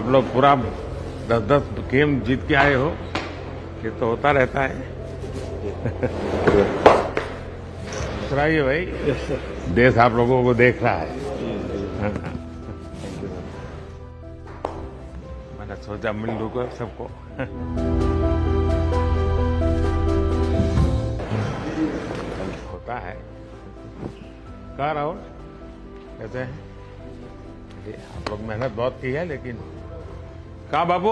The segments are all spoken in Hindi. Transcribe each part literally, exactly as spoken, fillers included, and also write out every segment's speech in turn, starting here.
लोग पूरा दस दस गेम जीत के आए हो, ये तो होता रहता है। सुनाइए भाई, देश आप लोगों को देख रहा है। मैंने सोचा मिल लूंगा सबको। होता है। कहा राहुल कहते हैं आप लोग मेहनत बहुत की है, लेकिन कहा बाबू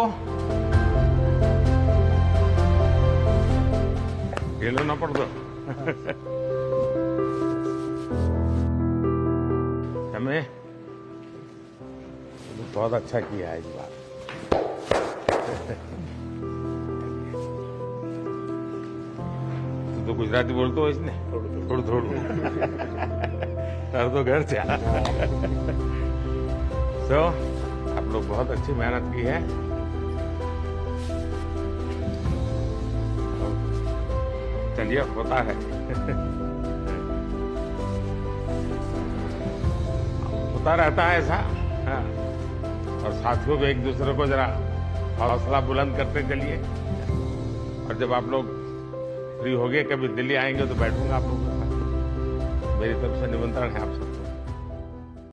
खेलो ना पड़ दो। हमें बहुत अच्छा किया है इस बार। तो गुजराती बोलते हो इसने थोड़ा थोड़ा तर तो घर से। तो आप लोग बहुत अच्छी मेहनत की है। चलिए होता है। होता रहता है ऐसा। हाँ। और साथियों को एक दूसरे को जरा हौसला बुलंद करते चलिए। और जब आप लोग फ्री हो गए, कभी दिल्ली आएंगे तो बैठूंगा आप लोगों के साथ। मेरी तरफ से निमंत्रण है आपसे।